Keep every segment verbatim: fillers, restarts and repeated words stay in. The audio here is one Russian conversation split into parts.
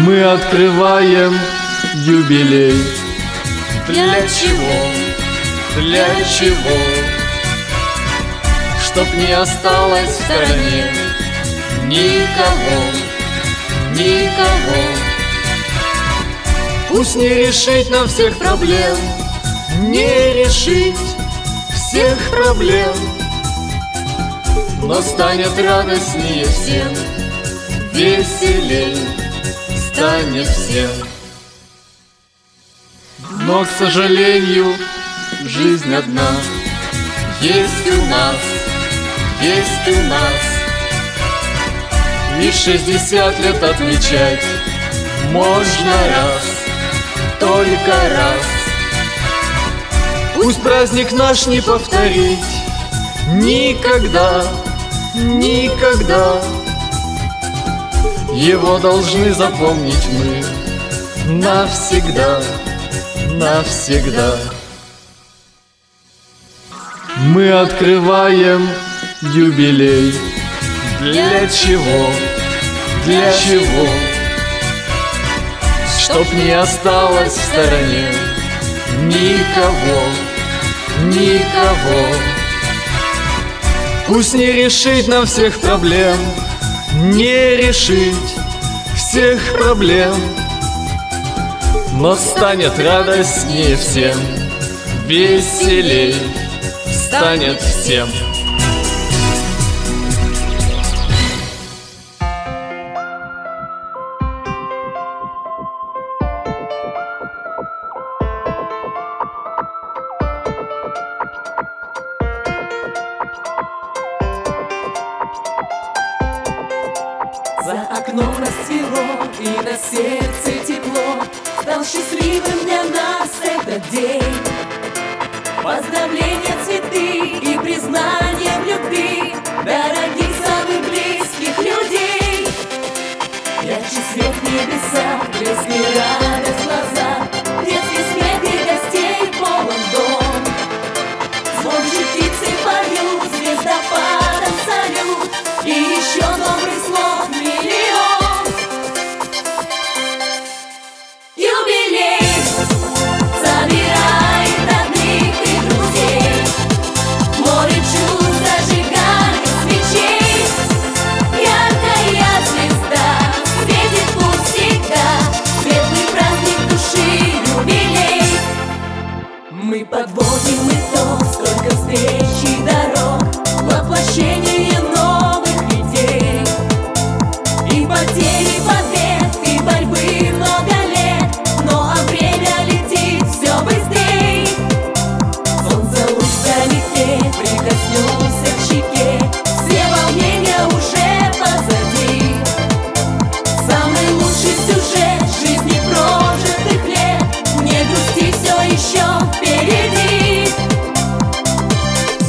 Мы открываем юбилей. Для чего? Для чего? Чтоб не осталось в стороне никого, никого. Пусть не решить нам всех проблем, не решить всех проблем, но станет радостнее всем, веселей станет всем. Но, к сожалению, жизнь одна. Есть у нас, есть у нас. И шестьдесят лет отмечать можно раз, только раз. Пусть праздник наш не повторить никогда, никогда. Его должны запомнить мы навсегда, навсегда. Мы открываем юбилей. Для чего? Для чего? Чтоб не осталось в стороне никого, никого. Пусть не решить нам всех проблем, не решить всех проблем, но станет радостнее всем, веселей станет всем. За окном рассвело, и на сердце тепло. Стал счастливым для нас этот день. Поздравления, цветы и признание в любви дорогих, самых близких людей. Ярче свет в небесах, блеск и радость в глазах, детский смех и гостей полон дом. Звонче птицы поют, звездопадом салют, и еще добрых слов миллион. Юбилей собирает родных и друзей, море чувств, зажигание свечей. Яркая звезда светит путь всегда, светлый праздник души, юбилей. Мы подводим итог, столько встреч и дорог, воплощение новых идей. И потери, побед, и борьбы много лет, но время летит все быстрей. Солнце луч вдалеке прикоснулся к щеке, все волнения уже позади. Самый лучший сюжет жизни прожитых лет, не грусти, все еще впереди.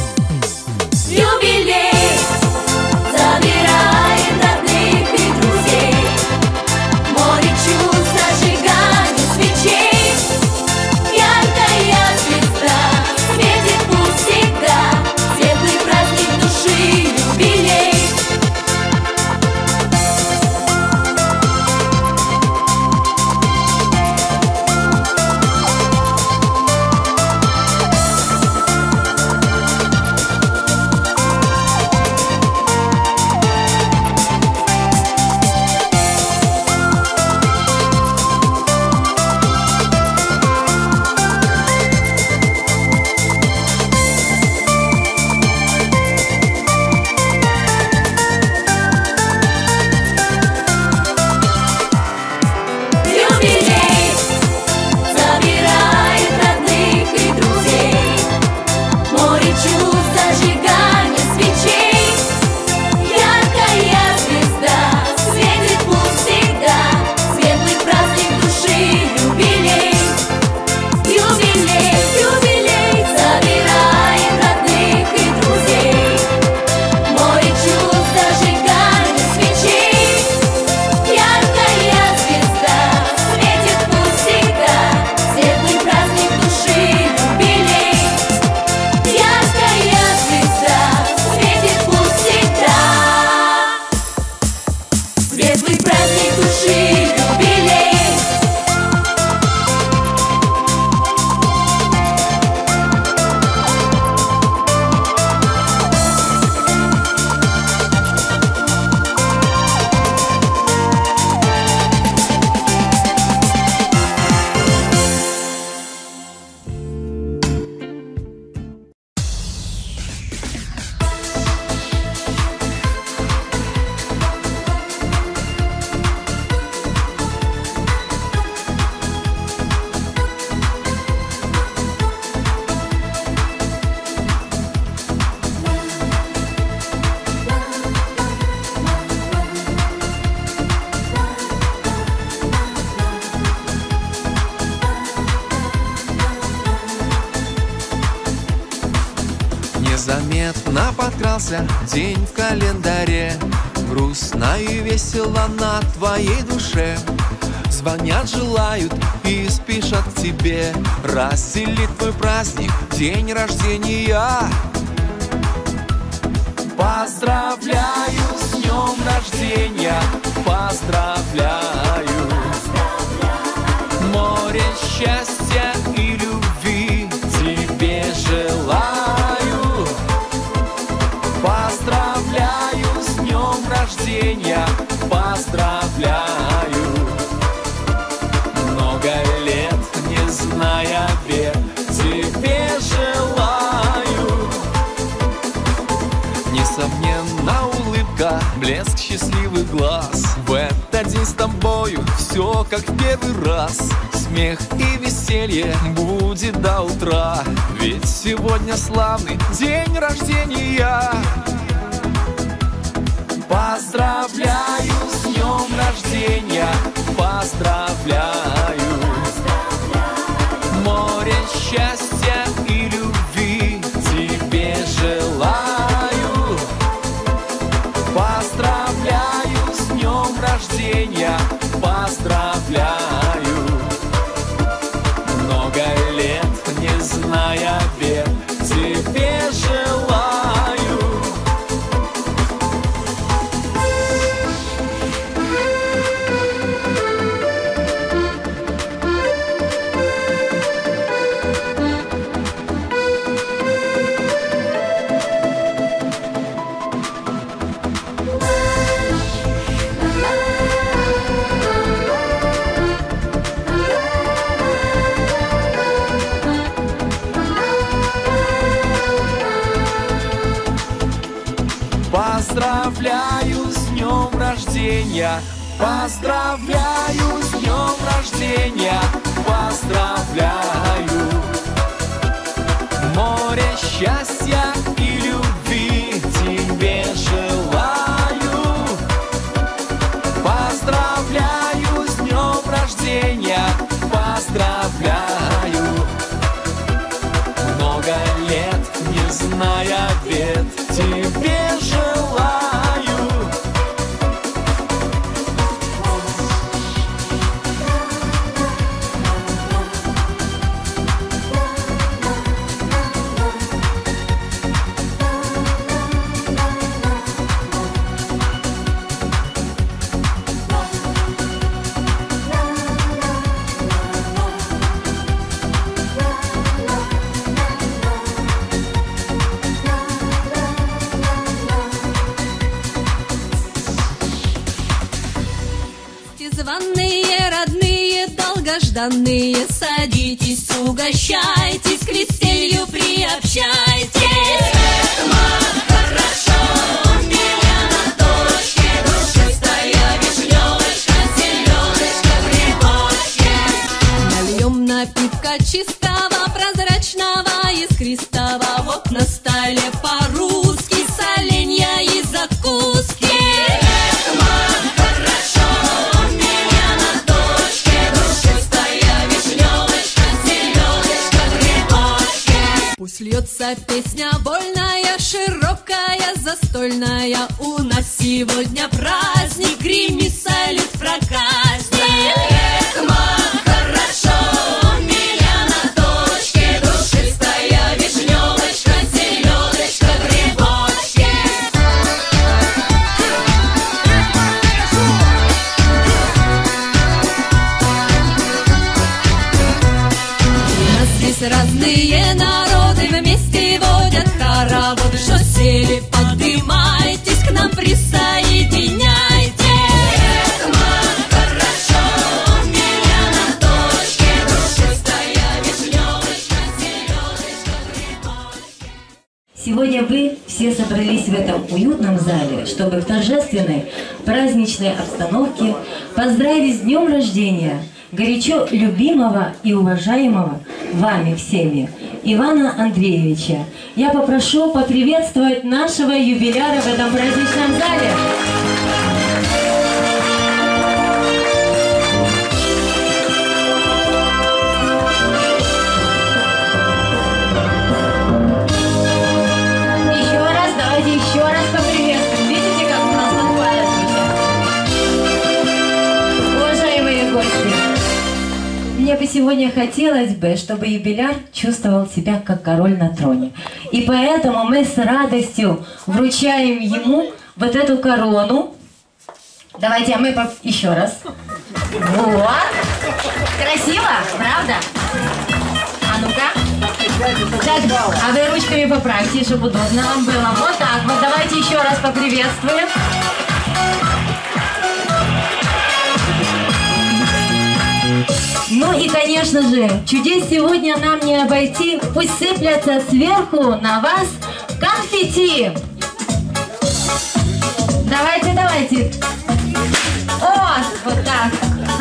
Незаметно подкрался день в календаре, грустно и весело на твоей душе. Звонят, желают и спешат к тебе расселить твой праздник, день рождения. Поздравляю с днем рождения, поздравляю. Море счастья и любви тебе желаю. Поздравляю с днем рождения, поздравляю. Много лет, не зная бед, тебе желаю. Несомненно, улыбка, блеск счастливых глаз. В этот день с тобою все как в первый раз. Смех и веселье будет до утра, ведь сегодня славный день рождения. Поздравляю с днем рождения, поздравляю. Море счастья и любви тебе желаю. Поздравляю с днем рождения, поздравляю. Много лет, не зная бед, тебе желаю. Поздравляю с днем рождения, поздравляю с днем рождения, поздравляю. Море счастья и любви тебе желаю. Поздравляю с днем рождения, поздравляю. Много лет, не зная бед, тебе желаю. Званые, родные, долгожданные, садитесь, угощайтесь, к веселью приобщайтесь. Мам, хорошо, меня на дочке, душистая вишневочка, селедочка, грибочки. Нальем напитка чистого, прозрачного, искристого, вот на столе по-русски соленья и закуски. Пусть льется песня вольная, широкая, застольная. У нас сегодня праздник, грими, салют, проказник. Эх, мам, хорошо, у меня на дочке, душистая вишневочка, селедочка, грибочки. У нас здесь разные народы, вместе водят хороводы, что сели, подымайтесь, к нам присоединяйтесь. Эх, мам, хорошо, у меня на дочке, душистая вишневочка, селедочка, грибочки. Сегодня вы все собрались в этом уютном зале, чтобы в торжественной праздничной обстановке поздравить с днем рождения горячо любимого и уважаемого вами всеми Ивана Андреевича. Я попрошу поприветствовать нашего юбиляра в этом праздничном зале. сегодня хотелось бы, чтобы юбиляр чувствовал себя как король на троне. И поэтому мы с радостью вручаем ему вот эту корону. Давайте, а мы поп... еще раз. Вот. Красиво, правда? А ну-ка. Так, а вы ручками поправьте, чтобы удобно вам было. Вот так вот. Давайте еще раз поприветствуем. Ну и, конечно же, чудес сегодня нам не обойти. Пусть сыплятся сверху на вас конфетти. Давайте, давайте. О, вот так.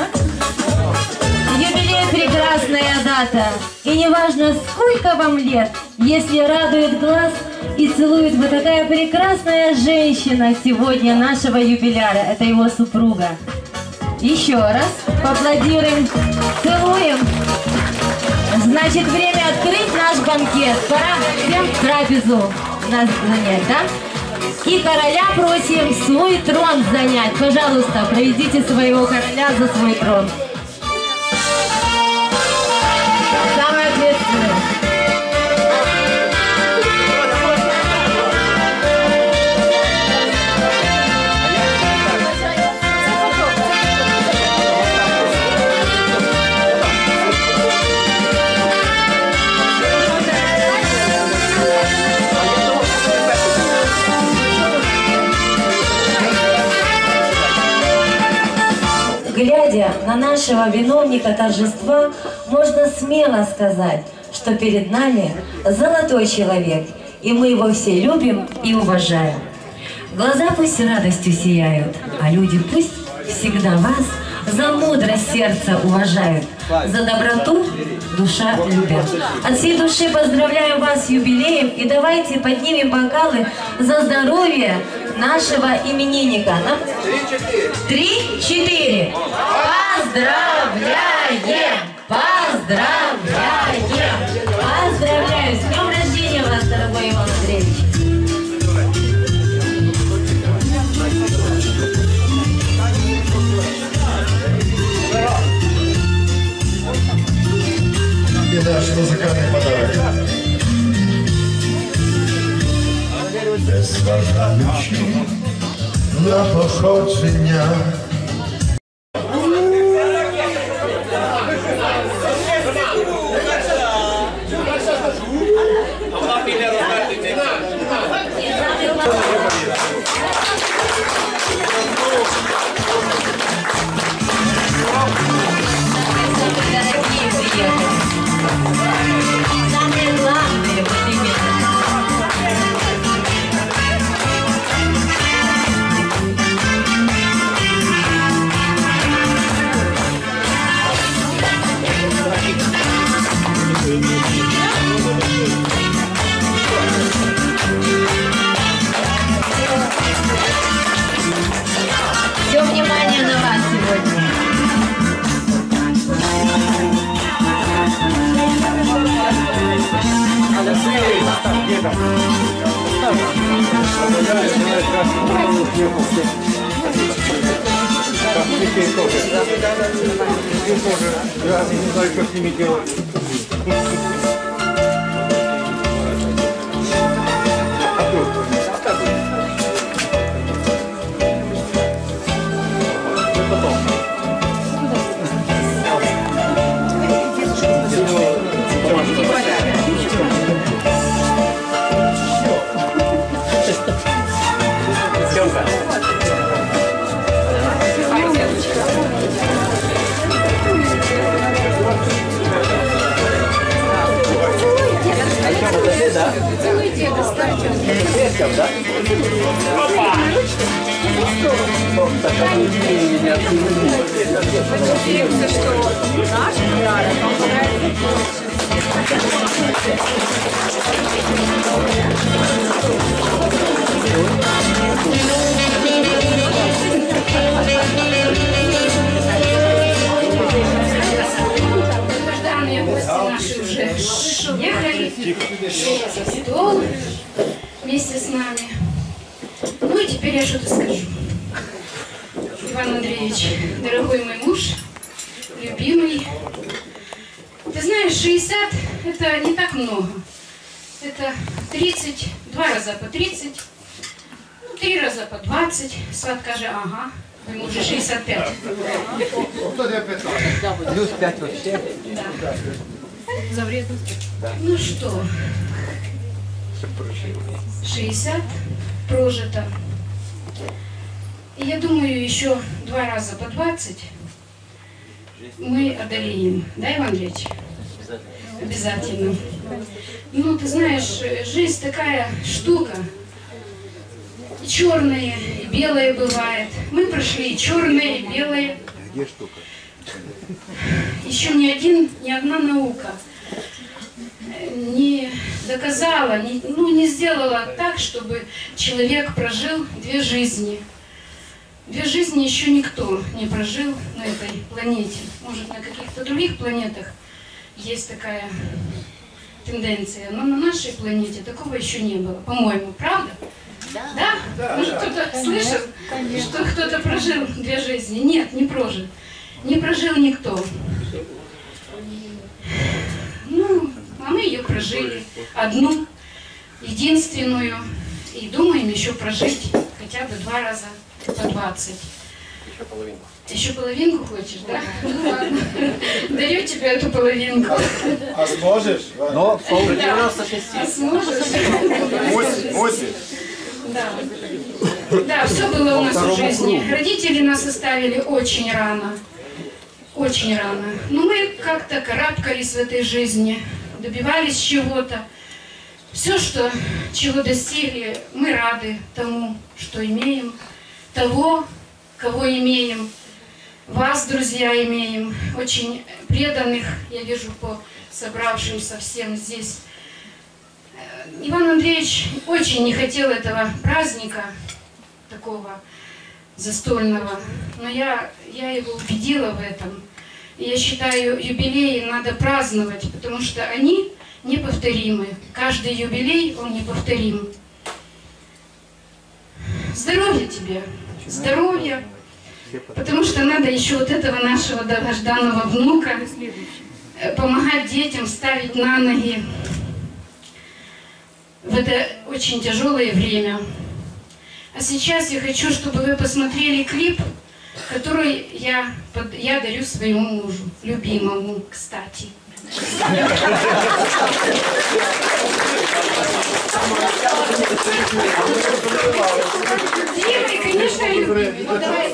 Юбилей — прекрасная дата. И неважно, сколько вам лет, если радует глаз и целует вот такая прекрасная женщина сегодня нашего юбиляра. Это его супруга. Еще раз поаплодируем, целуем. Значит, время открыть наш банкет. Пора всем трапезу нас занять, да? И короля просим свой трон занять. Пожалуйста, проведите своего короля за свой трон. Самое ответственное. Глядя на нашего виновника торжества, можно смело сказать, что перед нами золотой человек, и мы его все любим и уважаем. Глаза пусть радостью сияют, а люди пусть всегда вас за мудрость сердца уважают, за доброту душа любят. От всей души поздравляю вас с юбилеем, и давайте поднимем бокалы за здоровье нашего именинника. Три-четыре. Поздравляем! Поздравляем! Поздравляю! С днем рождения вас, дорогой Иван Андреевич! И наш музыкальный подарок. Без ключи на походження. Самые главные вот именно. Все внимание на вас сегодня. Я не знаю, что с ними делать. Да? Целуйте, достаньте. Ветков, да? Опа! Так они меня Надеемся, что наш подарок долгожданные гости наши уже ехали за стол вместе с нами. Ну и теперь я что-то скажу. Иван Андреевич, дорогой мой муж, любимый, Ты знаешь, шестьдесят это не так много. Это тридцать, два раза по тридцать, ну, три раза по двадцать. Сват каже, ага, ему уже шестьдесят пять. Плюс пять вообще. Да. За вредность. Ну что, шестьдесят прожито. И я думаю, еще два раза по двадцать мы одолеем. Да, Иван Андреевич? Обязательно. Ну, ты знаешь, жизнь такая штука. И черное, и белое бывает. Мы прошли и черное, и белое. Где штука? Еще ни один, ни одна наука не доказала, не, ну, не сделала так, чтобы человек прожил две жизни. Две жизни еще никто не прожил на этой планете. Может, на каких-то других планетах есть такая тенденция, но на нашей планете такого еще не было, по-моему, правда? Да? Да? Да. Может, кто-то слышал, что кто-то прожил две жизни? Нет, не прожил. Не прожил никто. Ну, а мы ее прожили, одну, единственную, и думаем еще прожить хотя бы два раза по двадцать. Еще половинку. Еще половинку хочешь, да? Ну ладно, дарю тебе эту половинку. А сможешь? Но пол девяносто шесть. А сможешь? восемь. Да. Да, все было у нас в жизни. Родители нас оставили очень рано. Очень рано. Но мы как-то карабкались в этой жизни, добивались чего-то. Все, что, чего достигли, мы рады тому, что имеем, того, кого имеем, вас, друзья, имеем, очень преданных, я вижу по собравшимся всем здесь. Иван Андреевич очень не хотел этого праздника, такого застольного, но я, я его убедила в этом. И я считаю, юбилеи надо праздновать, потому что они неповторимы. Каждый юбилей, он неповторим. Здоровья тебе, здоровья, потому что надо еще вот этого нашего долгожданного внука помогать детям, ставить на ноги в это очень тяжелое время. А сейчас я хочу, чтобы вы посмотрели клип, который я, я дарю своему мужу, любимому, кстати. Любимый, конечно, любимый. Ну, давай.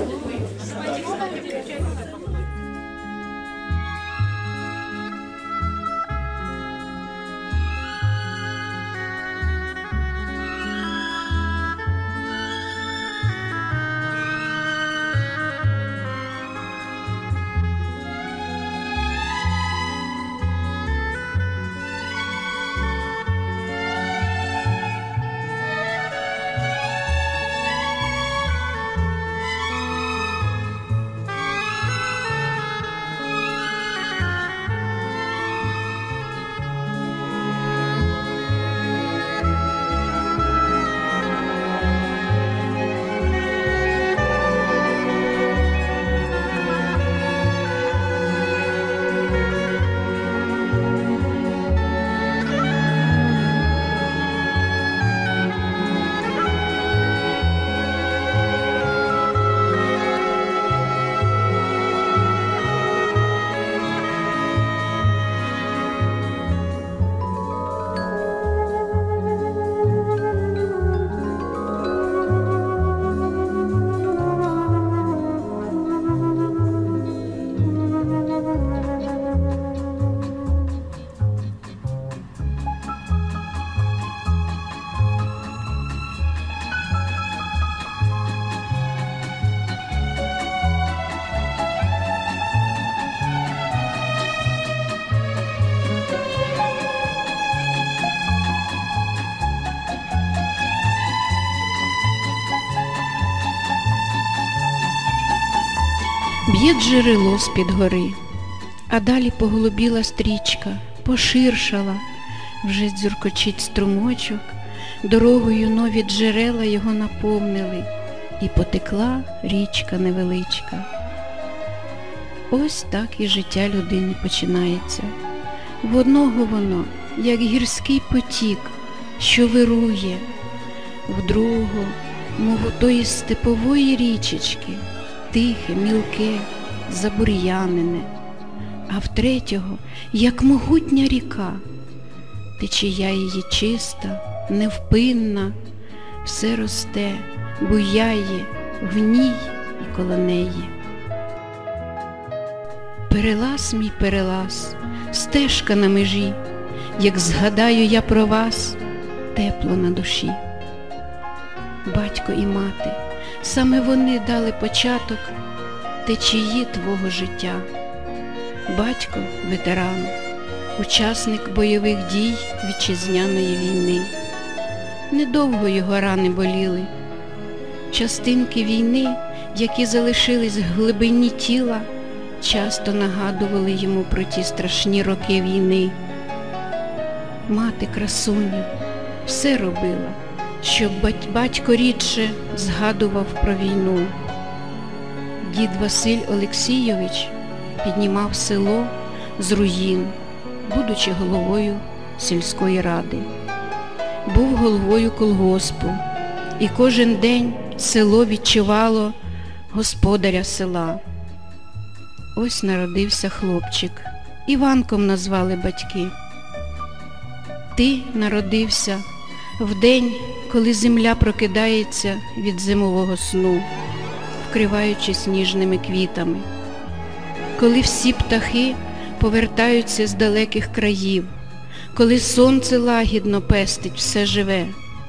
Б'є джерело з-під гори, а далі поголубіла стрічка, поширшала, вже дзюркочить струмочок, дорогою нові джерела його наповнили, і потекла річка невеличка. Ось так і життя людини починається. В одного воно, як гірський потік, що вирує, в другого, мов у тої степової річечки, тихе, мілке, забур'янене, а в третього, як могутня ріка, течія її чиста, невпинна, все росте, буяє в ній і коло неї. Перелаз мій перелаз, стежка на межі, як згадаю я про вас, тепло на душі. Батько і мати, саме вони дали початок течії твого життя. Батько – ветеран, учасник бойових дій вітчизняної війни. Недовго його рани боліли. Частинки війни, які залишились в глибині тіла, часто нагадували йому про ті страшні роки війни. Мати красуня все робила, щоб батько рідше згадував про війну. Дід Василь Олексійович піднімав село з руїн, будучи головою сільської ради. Був головою колгоспу, і кожен день село відчувало господаря села. Ось народився хлопчик, Іванком назвали батьки. Ти народився в день, коли земля прокидається від зимового сну, вкриваючись ніжними квітами, коли всі птахи повертаються з далеких країв, коли сонце лагідно пестить все живе.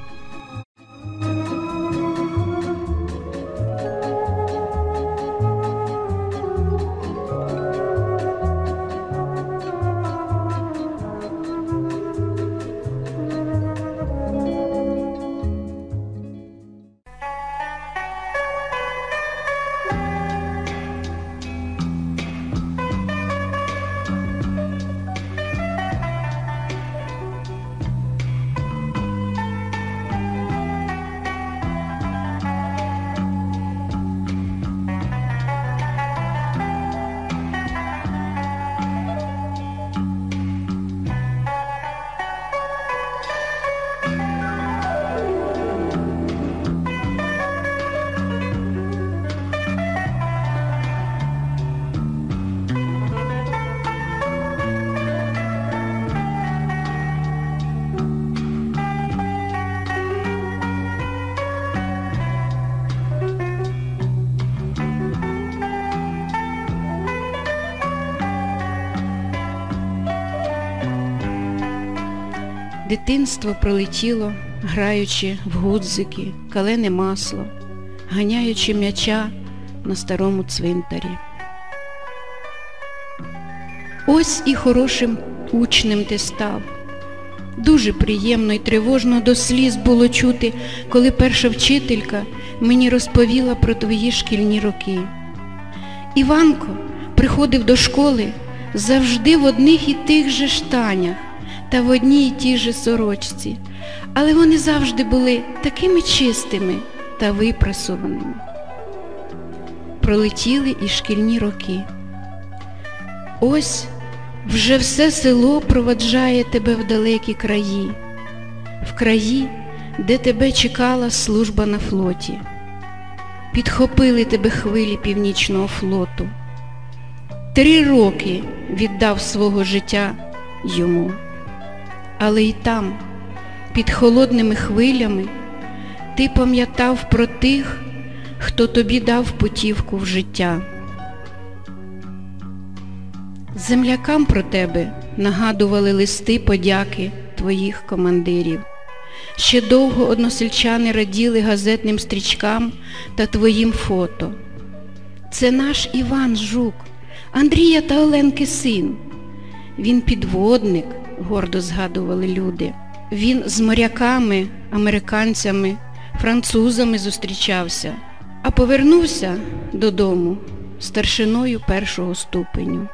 Дитинство пролетіло, граючи в гудзики, калене масло, ганяючи м'яча на старому цвинтарі. Ось і хорошим учнем ти став. Дуже приємно і тривожно до сліз було чути, коли перша вчителька мені розповіла про твої шкільні роки. Іванко приходив до школи завжди в одних і тих же штанях та в одній і тій же сорочці, але вони завжди були такими чистими та випрасованими. Пролетіли і шкільні роки. Ось вже все село проваджає тебе в далекі краї, в краї, де тебе чекала служба на флоті. Підхопили тебе хвилі північного флоту. Три роки віддав свого життя йому. Але й там, під холодними хвилями, ти пам'ятав про тих, хто тобі дав путівку в життя. Землякам про тебе нагадували листи подяки твоїх командирів. Ще довго односельчани раділи газетним стрічкам та твоїм фото. Це наш Іван Жук, Андрія та Оленки син. Він підводник, гордо згадували люди. Він з моряками, американцями, французами зустрічався, а повернувся додому старшиною першого ступеню.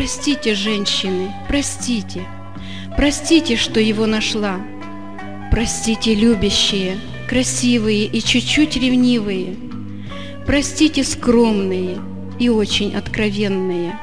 Простите, женщины, простите, простите, что его нашла. Простите, любящие, красивые и чуть-чуть ревнивые. Простите, скромные і очень откровенные.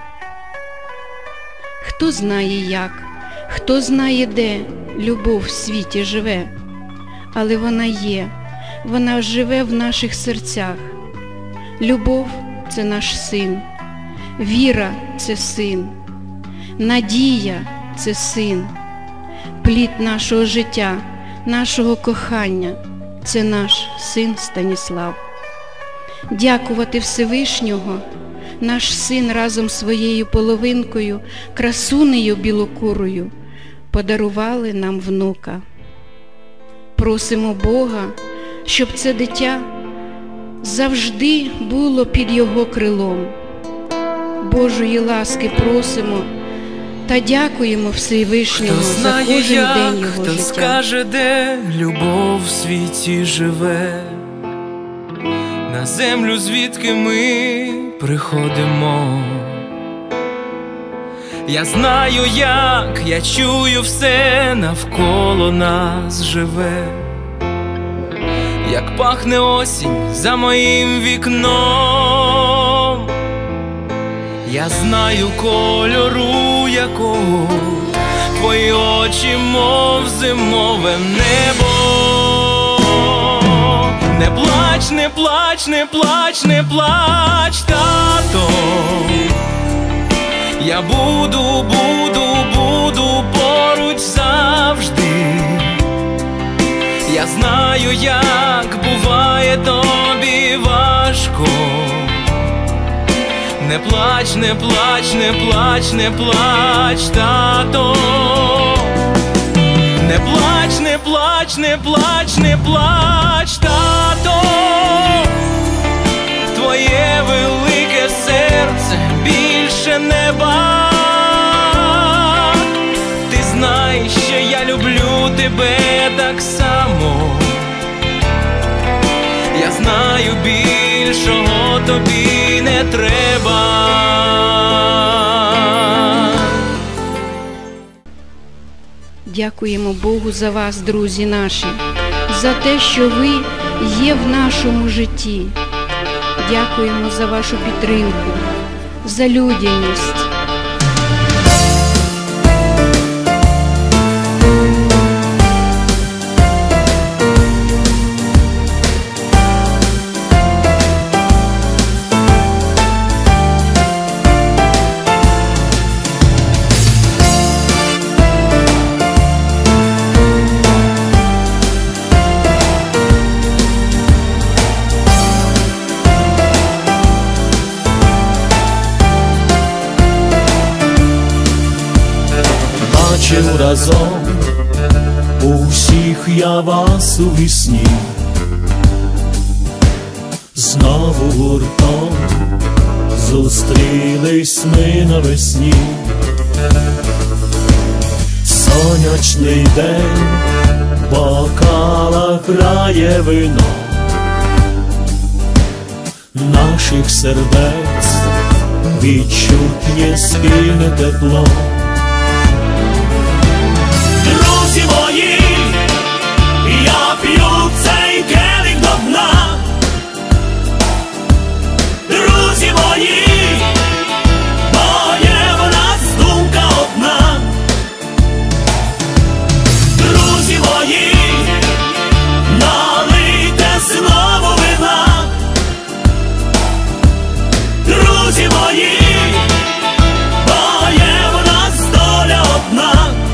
Хто знає як, хто знає де любов в світі живе, але вона є, вона живе в наших серцях. Любов – це наш син, віра – це син, надія – це син, плід нашого життя, нашого кохання – це наш син Станіслав. Дякувати Всевишнього, наш син разом з своєю половинкою, красунею білокурою, подарували нам внука. Просимо Бога, щоб це дитя завжди було під його крилом. Божої ласки просимо та дякуємо Всевишнього за кожен день його життя. Хто скаже, де любов в світі живе, на землю, звідки ми приходимо. Я знаю як, я чую все навколо нас живе, як пахне осінь за моїм вікном. Я знаю кольору якого твої очі, мов зимове небо. Не плач, не плач, не плач, не плач, тато. Я буду, буду, буду поруч завжди. Я знаю, як буває тобі важко. Не плач, не плач, не плач, не плач, тато. Не плач, не плач, не плач, не плач, тато. Твоє велике серце більше неба. Ти знаєш, що я люблю тебе так само. Я знаю, більшого тобі не треба. Дякуємо Богу за вас, друзі наші, за те, що ви є в нашому житті. Дякуємо за вашу підтримку, за людяність. Бачив разом усіх я вас у вісні, знову гуртом зустрілись ми навесні. Сонячний день, в бокалах грає вино, наших сердець відчутнє спільне тепло. Друзі мої, я п'ю цей келих до дна. Друзі мої, бо є в нас думка одна. Друзі мої, налийте знову вина. Друзі мої, бо є в нас доля одна.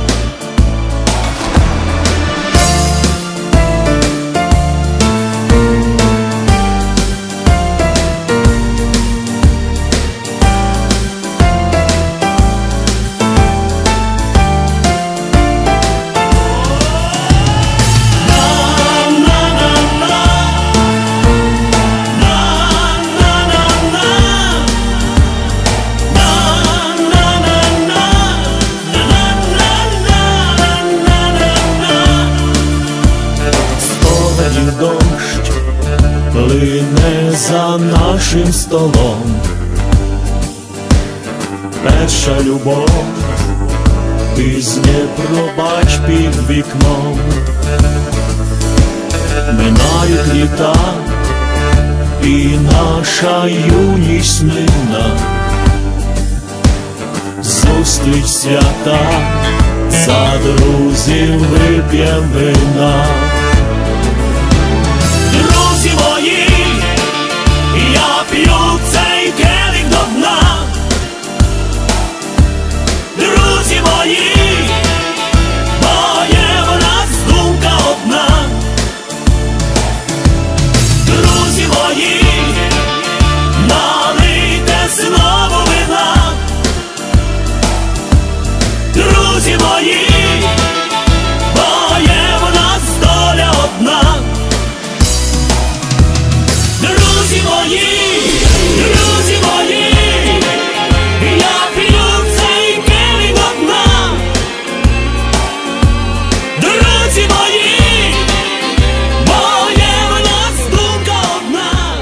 Дощ плине за нашим столом, перша любов, пізне пробач під вікном. Минають літа, і наша юність мина. Зустріч свята, за друзів вип'єм вина. Друзі мої, я п'ю цей келих до дна. Друзі мої, бо є в нас думка одна. Друзі мої, налийте знову вина. Друзі мої, бо є в нас доля одна. Друзі мої, друзі мої, я п'ю цей келих до дна. Друзі мої, бо є в нас думка одна.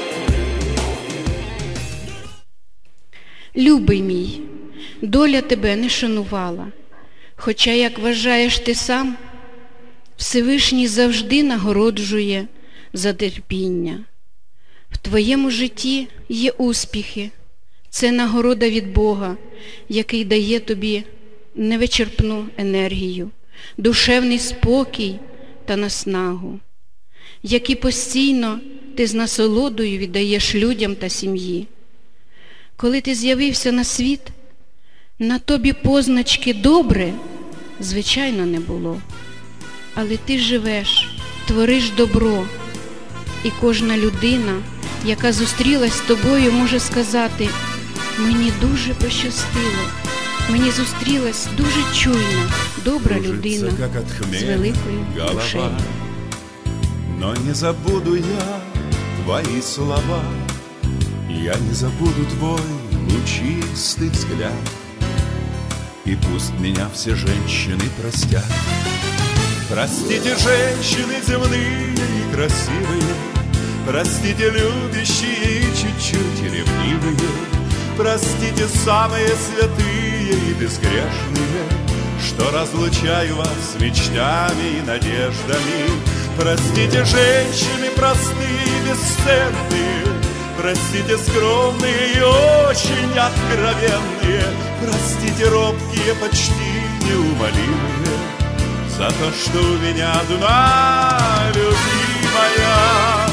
Любий мій, доля тебе не шанувала, хоча, як вважаєш ти сам, Всевишній завжди нагороджує за терпіння. В твоєму житті є успіхи, це нагорода від Бога, який дає тобі невичерпну енергію, душевний спокій та наснагу, які постійно ти з насолодою віддаєш людям та сім'ї. Коли ти з'явився на світ, на тобі позначки «добре» звичайно не було. Але ти живеш, твориш добро, і кожна людина, яка зустрілась з тобою, може сказати: «Мені дуже пощастило, мені зустрілась дуже чуйна, добра людина з великою душею». Но не забуду я твои слова, я не забуду твой лучистый взгляд. И пусть меня все женщины простят. Простите, женщины земные и красивые, простите, любящие и чуть-чуть ревнивые, простите, самые святые и безгрешные, что разлучаю вас с мечтами и надеждами. Простите, женщины простые и бесценные, простите, скромные и очень откровенные, простите, робкие, почти неумолимые, за то, что у меня одна любимая.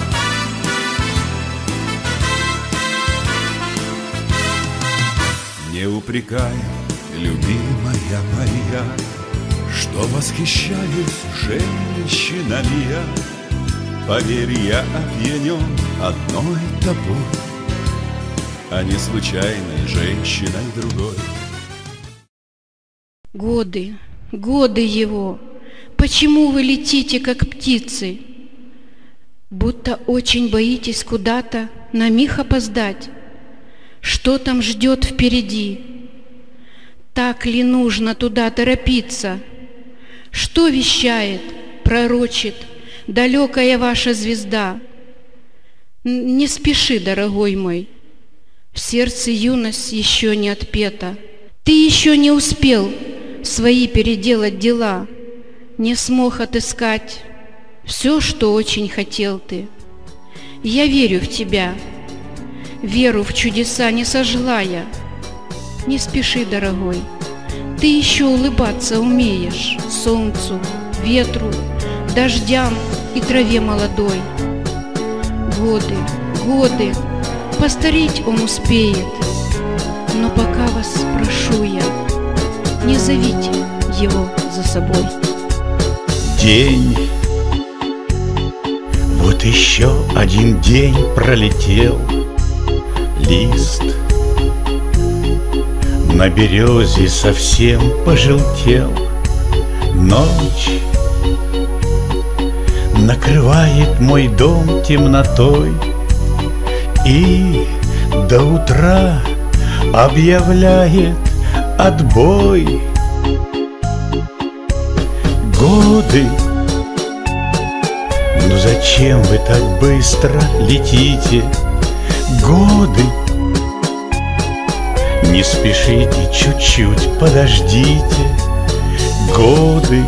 Не упрекай, любимая моя, что восхищаюсь женщинами я. Поверь, я опьянен одной тобой, а не случайной женщиной другой. Годы, годы его, почему вы летите, как птицы? Будто очень боитесь куда-то на миг опоздать. Что там ждет впереди? Так ли нужно туда торопиться? Что вещает, пророчит далекая ваша звезда? Не спеши, дорогой мой, в сердце юность еще не отпета. Ты еще не успел свои переделать дела, не смог отыскать все, что очень хотел ты. Я верю в тебя, веру в чудеса не сожгла я. Не спеши, дорогой, ты еще улыбаться умеешь солнцу, ветру, дождям и траве молодой. Годы, годы, постареть он успеет, но пока вас прошу я, не зовите его за собой. День, вот еще один день пролетел, лист на березе совсем пожелтел. Ночь накрывает мой дом темнотой и до утра объявляет отбой. Годы, ну зачем вы так быстро летите? Годы, Не спешите, чуть-чуть подождите. Годы,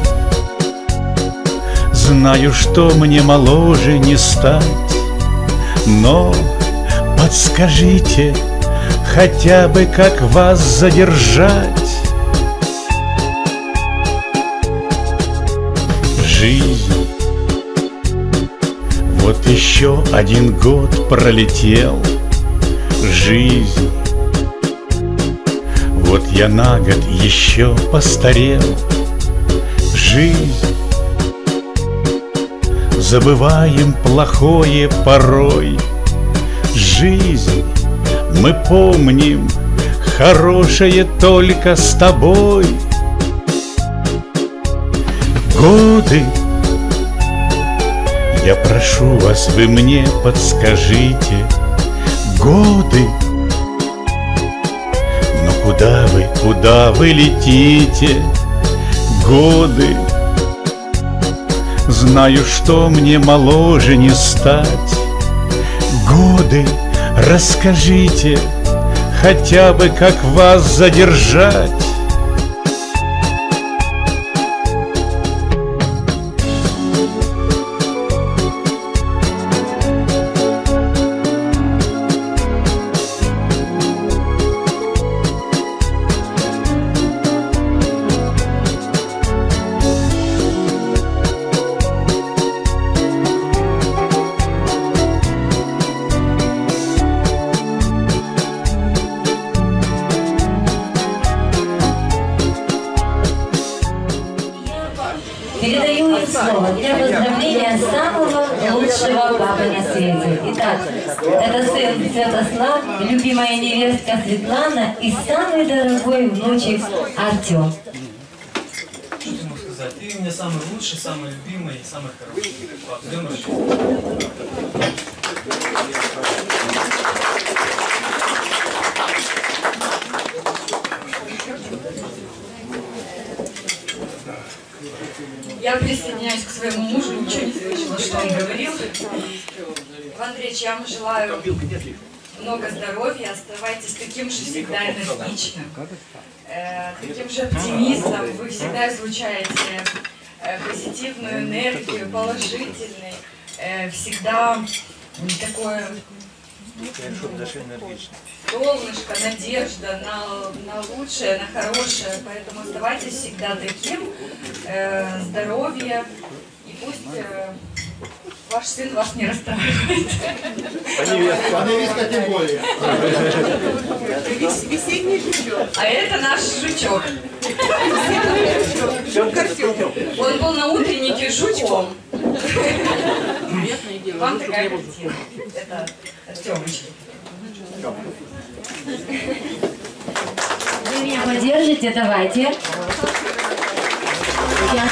знаю, что мне моложе не стать, но подскажите, хотя бы как вас задержать. Жизнь, вот еще один год пролетел. Жизнь, вот я на год еще постарел. Жизнь, забываем плохое порой. Жизнь, мы помним хорошее только с тобой. Годы, я прошу вас, вы мне подскажите. Годы, но куда вы, куда вы летите? Годы, знаю, что мне моложе не стать. Годы, расскажите, хотя бы как вас задержать. Передаю им слово для поздравления самого лучшего папы на свете. Итак, это сын Святослав, любимая невестка Светлана и самый дорогой внучек Артем. Что ты можешь сказать? Ты у меня самый лучший, самый любимый и самый хороший. Пап, с днем рождения. Я присоединяюсь к своему мужу, ничего не слышала, что он говорил. Иван Андреевич, я вам желаю много здоровья, оставайтесь таким же всегда энергичным, э, таким же оптимистом. Вы всегда излучаете э, позитивную энергию, положительный, э, всегда такое солнышко, надежда на, на лучшее, на хорошее. Поэтому оставайтесь всегда таким, э, здоровья, и пусть э, ваш сын вас не расстраивает. А невестка тем более. Весенний жучок. А это наш жучок. Он был на утреннике жучком. Вам такая картина. Это Артемочка. Вы меня поддержите, давайте. Я...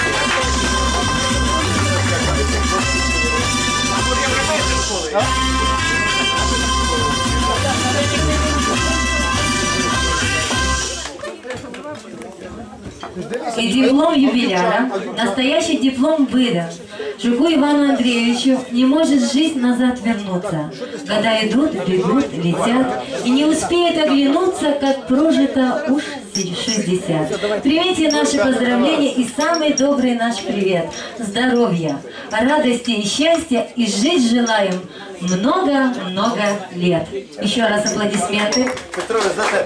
И диплом юбиляра, настоящий диплом выдан. Жуку Ивану Андреевичу не может жизнь назад вернуться. Года идут, бегут, летят, и не успеет оглянуться, как прожито уж шестьдесят. Примите наши поздравления и самый добрый наш привет. Здоровья, радости и счастья, и жить желаем много-много лет. Еще раз аплодисменты. Петрович, знаєте,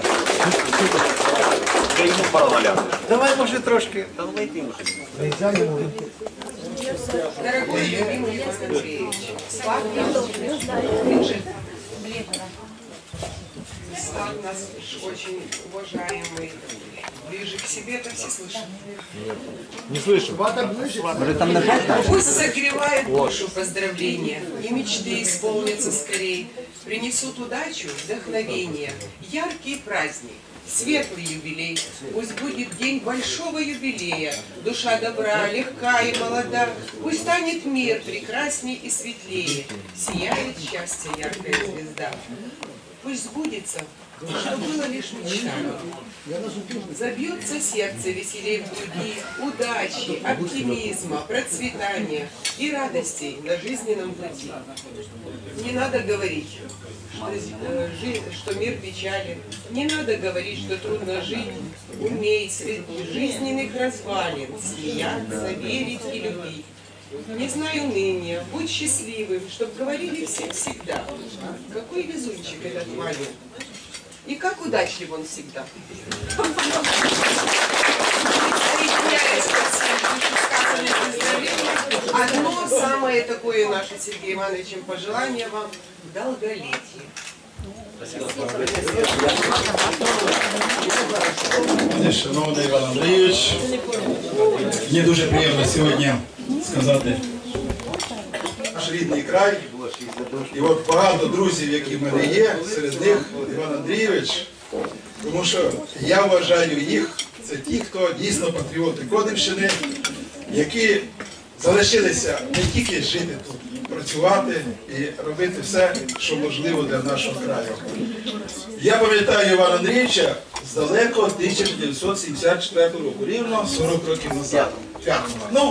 давай, може, трошки, давайте йому. Дорогой любимый Иван Андреевич, славный Слав нас очень уважаемый, ближе к себе, это все слышат? Не слышу. Может, там нажать? Пусть согревает душу поздравления, и мечты исполнятся скорей, принесут удачу, вдохновение, яркий праздник. Светлый юбилей, пусть будет день большого юбилея, душа добра, легка и молода, пусть станет мир прекрасней и светлее, сияет счастье яркая звезда. пусть сбудется, что было лишь мечтами. Забьется сердце веселей в груди, удачи, оптимизма, процветания и радостей на жизненном пути. Не надо говорить, что, э, жизнь, что мир печален, не надо говорить, что трудно жить, умей среди жизненных развалин смеяться, верить и любить. Не знаю уныния, будь счастливым, чтоб говорили все всегда. Какой везунчик этот Ваня. И как удачлив он всегда. Одно самое такое наше, Сергей Иванович, пожелание вам – долголетие. Шановний Іван Андрійович, мені дуже приємно сьогодні сказати наш рідний край. І от багато друзів, які в мене є, серед них Іван Андрійович, тому що я вважаю їх, це ті, хто дійсно патріоти Кодимщини, які залишилися не тільки жити тут, працювати і робити все, що можливо для нашого краю. Я пам'ятаю Івана Андрійовича з далекого тисяча дев'ятсот сімдесят четвертого року, рівно сорок років назад. Ну,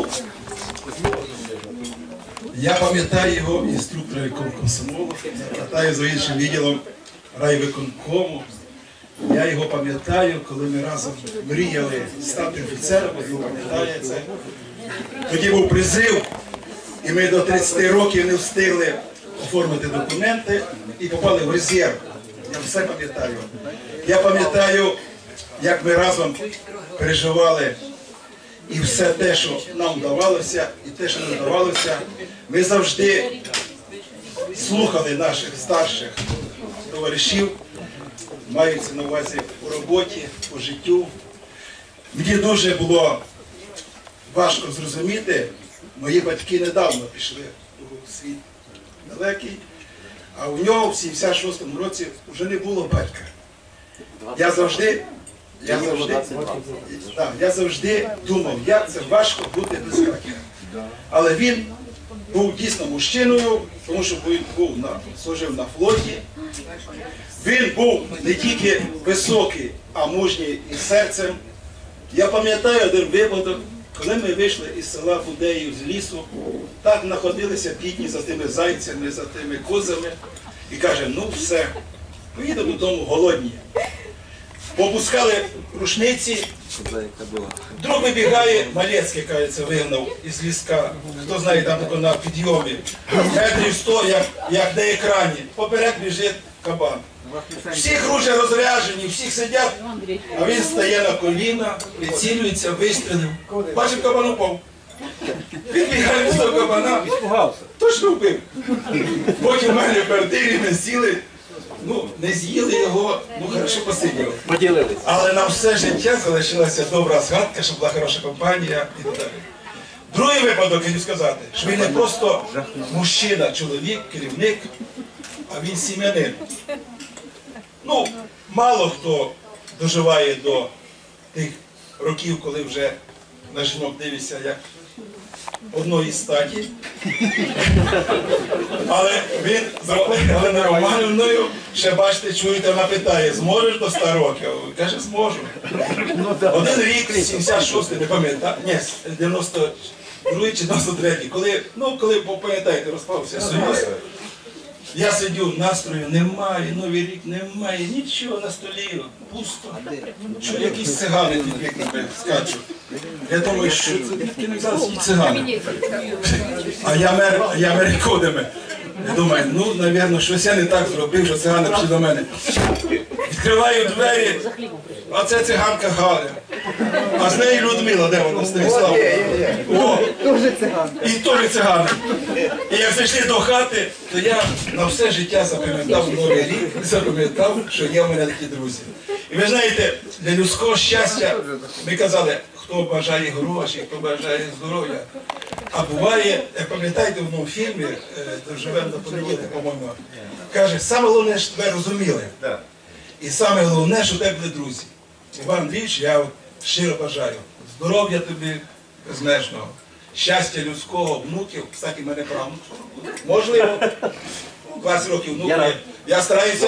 я пам'ятаю його інструктора комсомолу, пам'ятаю за іншим відділом райвиконкому. Я його пам'ятаю, коли ми разом мріяли стати офіцером, він пам'ятає це. Тоді був призив, і ми до тридцяти років не встигли оформити документи і попали в резерв. Я все пам'ятаю. Я пам'ятаю, як ми разом переживали і все те, що нам вдавалося, і те, що не вдавалося. Ми завжди слухали наших старших товаришів, маються на увазі у роботі, по життю. Мені дуже було важко зрозуміти, мої батьки недавно пішли у світ далекий, а у нього в сімдесят шостому році вже не було батька. Я завжди, я завжди, так, я завжди думав, як це важко бути без батька. Але він був дійсно мужчиною, тому що він був на, служив на флоті. Він був не тільки високий, а мужній і серцем. Я пам'ятаю один випадок, коли ми вийшли із села Будеїв з лісу, так знаходилися бідні за тими зайцями, за тими козами, і каже, ну все, поїдемо додому голодні. Попускали рушниці, друг вибігає, Малецький, кажеться, вигнав із ліска, хто знає, там тако на підйомі, метрів сто, як, як на екрані, поперек біжить кабан. Всі кружі розряжені, всіх сидять, а він стає на коліна, прицілюється, вистрілив. Бачив, кабан упав. Він бігає з того кабана, точно вбив. Потім в мене в квартирі ми сіли, ну, не з'їли його, ну, хорошо посиділи. Поділились. Але на все життя залишилася добра згадка, щоб була хороша компанія і так далі. Другий випадок, хочу сказати, що він не просто мужчина, чоловік, керівник, а він сім'янин. Ну, мало хто доживає до тих років, коли вже на жінок дивишся, як одної статі. Але він з Галиною Романівною, ще бачите, чуєте, вона питає, зможеш до ста років? Каже, зможу. Один рік, сімдесят шостий, не пам'ятаю, ні, дев'яносто другий чи дев'яносто третій, коли, ну, коли, пам'ятаєте, розпався Союз, я сидю, настрою немає, Новий рік немає, нічого на столі, пусто. Що якісь цигани під вікнами скачуть. Я думаю, що це не зараз і цигани. А я, мер, я мерикодами. Я думаю, ну, мабуть, щось я не так зробив, що цигани прийшли до мене. Відкриваю двері, а це циганка Галя. А з нею Людмила, де вона, Станіслава? О, і теж цигани. І як зайшли до хати, то я на все життя запам'ятав Новий рік, запам'ятав, що є в мене такі друзі. І ви знаєте, для людського щастя, ми казали, хто бажає грошей, хто бажає здоров'я. А буває, як пам'ятаєте, в одному фільмі, «Доживемо до понеділка», по-моєму, каже, саме головне, що тебе розуміли. І саме головне, що в тебе були друзі. Іван Андрійович, я щиро бажаю здоров'я тобі безмежного, щастя людського, внуків, кстати, в мене правнук. Можливо, двадцять років внуків. Я стараюся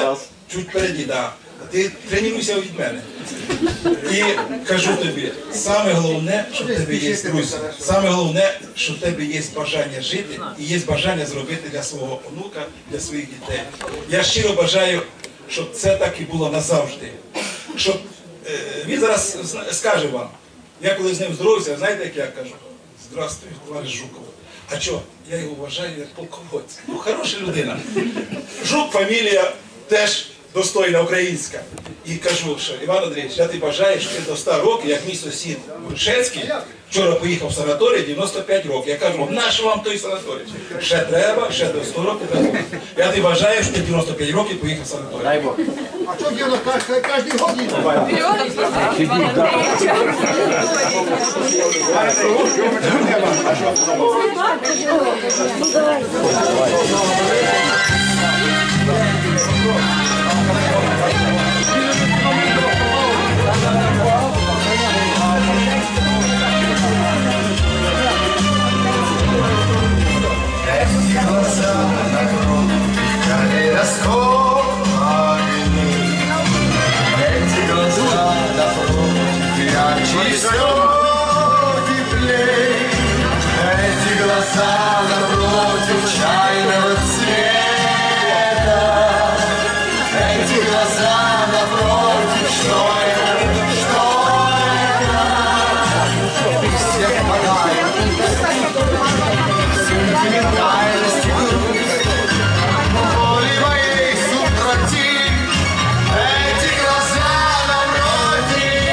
чуть впереді, да. Ти тренуйся від мене. І кажу тобі, саме головне, що в тебе є друзі. Саме головне, що в тебе є бажання жити і є бажання зробити для свого онука, для своїх дітей. Я щиро бажаю, щоб це так і було назавжди. Щоб е, він зараз скаже вам, я коли з ним здоровався, знаєте, як я кажу? Здравствуй, товариш Жуков. А що? Я його вважаю як полководця. Ну, хороша людина. Жук, фамілія теж достойна українська. І кажу, що Іван Андрійович, я тобі бажаю, що ти до ста років, як мій сусід Грушецький, вчора поїхав в санаторій, дев'яносто п'ять років. Я кажу, нащо вам той санаторій? Ще треба, ще до сто років треба. Я тобі бажаю, що ти дев'яносто п'ять років поїхав в санаторій. Дай Бог. А що діло, кожен год їде? Эти глаза на круг, калейдоскоп огней. Эти глаза напротив, ярче все теплей. Эти глаза напротив чайного цвета. Эти глаза напротив, что это, что это? Их всех хватает. Сентиментальность и грусть, воли моей супротив, эти глаза напротив.